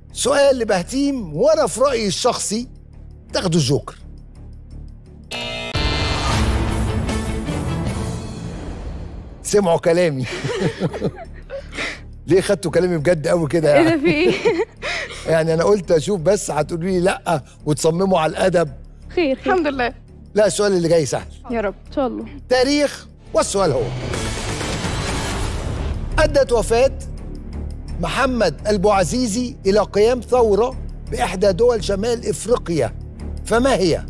سؤال لبهتيم، وانا في رايي الشخصي تاخدوا الجوكر. سمعوا كلامي. ليه خدتوا كلامي بجد قوي كده يعني؟ ايه ده في ايه؟ يعني انا قلت اشوف بس هتقولوا لي لا وتصمموا على الادب. خير الحمد لله. لا السؤال اللي جاي سهل يا رب ان شاء الله. تاريخ، والسؤال هو: أدت وفاة محمد البوعزيزي إلى قيام ثورة بإحدى دول شمال إفريقيا، فما هي؟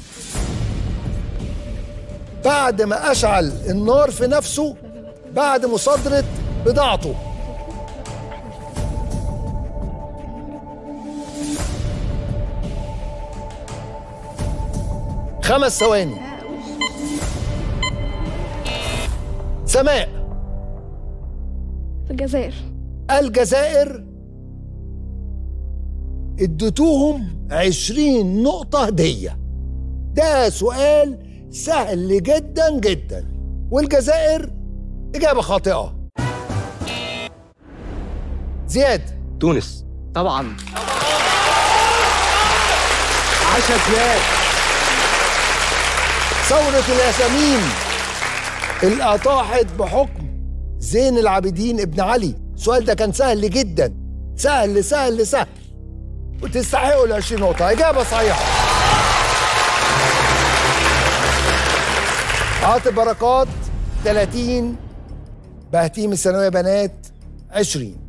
بعد ما أشعل النار في نفسه بعد مصادرة بضاعته. خمس ثواني. سماء. الجزائر. الجزائر. اديتوهم 20 نقطة هدية. ده سؤال سهل جدا جدا، والجزائر إجابة خاطئة. زياد. تونس. طبعا. عشا زياد. ثورة الياسمين اللي أطاحت بحكم زين العابدين ابن علي. السؤال ده كان سهل جدا، سهل سهل سهل، وتستحقوا ال 20 نقطة. إجابة صحيحة. عاطف بركات 30، بهتيم الثانوية بنات 20.